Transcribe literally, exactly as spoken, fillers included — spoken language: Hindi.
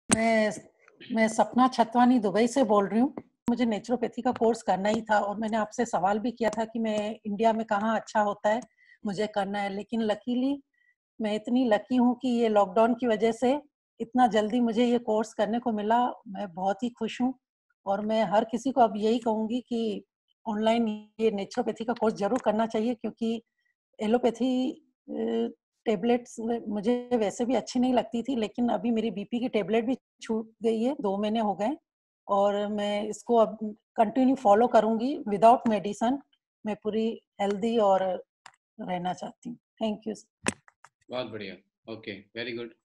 मैं मैं सपना छतवानी दुबई से बोल रही हूँ। मुझे नेचुरोपैथी का कोर्स करना ही था और मैंने आपसे सवाल भी किया था कि मैं इंडिया में कहाँ अच्छा होता है मुझे करना है, लेकिन लकीली मैं इतनी लकी हूँ कि ये लॉकडाउन की वजह से इतना जल्दी मुझे ये कोर्स करने को मिला। मैं बहुत ही खुश हूँ और मैं हर किसी को अब यही कहूँगी कि ऑनलाइन ये नेचुरोपैथी का कोर्स ज़रूर करना चाहिए, क्योंकि एलोपैथी टेबलेट्स मुझे वैसे भी अच्छी नहीं लगती थी, लेकिन अभी मेरी बीपी की टेबलेट भी छूट गई है, दो महीने हो गए और मैं इसको अब कंटिन्यू फॉलो करूँगी विदाउट मेडिसिन। मैं पूरी हेल्दी और रहना चाहती हूँ। Thank you. बहुत बढ़िया। Okay, very good.